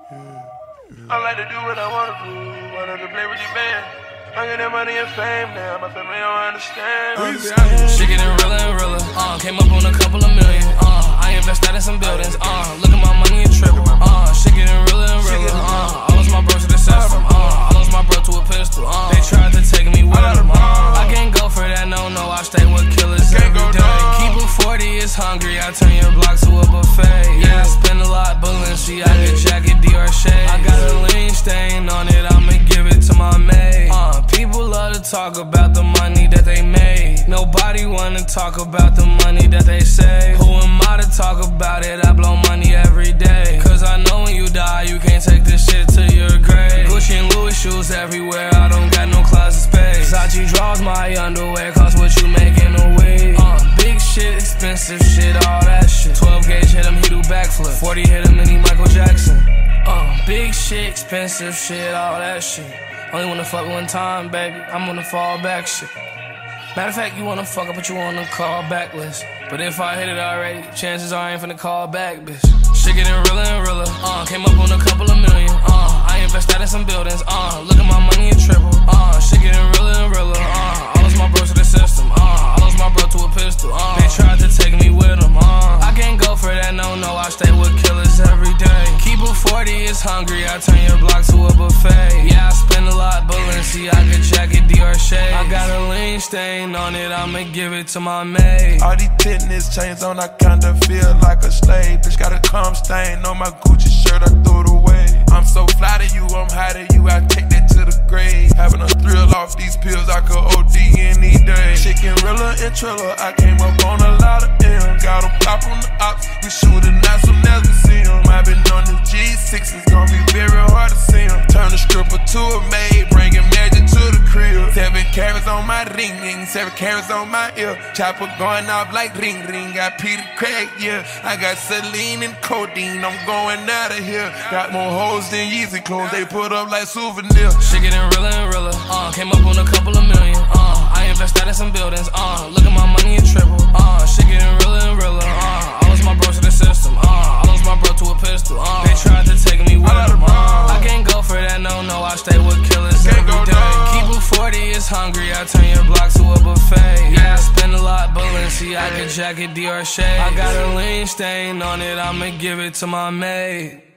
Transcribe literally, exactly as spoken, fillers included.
I like to do what I wanna do, wanna to play with your band. I get that money and fame now, my family don't understand. She getting realer and realer, uh, came up on a couple of million, uh, I invested in some buildings, uh, look at my money and triple, uh, she getting realer and realer, uh, I lost my bro to the system, uh, I lost my bro to a pistol, uh, they tried to take me with them, uh, I can't go for that, no, no, I stay with killers every day. Keep it forty, it's hungry, I turn your block to a buffet, yeah, I spend a lot, Balenciaga jacket, Dior shade, I got a lean stain on it, I'ma give it to my maid, uh, people love to talk about the money that they made, nobody wanna talk about the money that they save. Who am I to talk about it? I blow money every day, cause I know when you die, you can't take this shit to your grave. Gucci and Louis shoes everywhere, I don't got no closet space. Versace draws my underwear, cost what you make in a week. Uh, big shit, expensive shit, all that shit. twelve gauge hit him, he do backflip. forty hit him, and he Michael Jackson. Uh, big shit, expensive shit, all that shit. Only wanna fuck one time, baby, I'm on the fall back shit. Matter of fact, you wanna fuck up, but you on the call back list. But if I hit it already, chances are I ain't finna call back, bitch. Shit getting realer and realer, uh, came up on a couple of million, uh, I invested in some buildings, uh, look at my money and triple, uh, shit getting realer and realer, uh, I lost my bro to the system, uh, I lost my bro to a pistol, uh, they tried to take me with them, uh, I can't go for that, no, no, I stay with killers every day. Keep it forty, it's hungry, I turn your block to a buffet, yeah, I spend a lot, Balenciaga jacket, Dior shade, I got a lean stain on it, I'ma give it to my maid. All these tennis chains on, I kinda feel like a slave. Bitch got a cum stain on my Gucci shirt, I threw it away. I'm so fly to you, I'm high to you, I take that to the grave. Having a thrill off these pills, I could O D any day. Chicken realer and triller, I came up on a lot of M's. Got a pop on the ops, we shootin' at some never see 'em. I been on the G six, it's gonna be very hard to see 'em. Turn a stripper to a maid, bringin' magic to the crib. Seven carats on my ring ring, seven carats on my ear. Chopper going off like ring ring, got Peter Craig, yeah. I got Celine and codeine, I'm going out of here. Got more hoes than Yeezy clothes, they put up like souvenirs. Shit getting realer and realer, uh, came up on a couple of million, uh, I invested in some buildings, uh, look at my money and triple, uh, shit getting realer and realer, uh, I lost my bro to the system, uh, I lost my bro to a pistol, uh, they tried to take me with them, uh, I can't go for that, no, no, I stay with killers every day. Keep it forty, it's hungry, I turn your block to a buffet, yeah, I spend a lot, Balenciaga jacket, Dior shade, I got a lean stain on it, I'ma give it to my maid.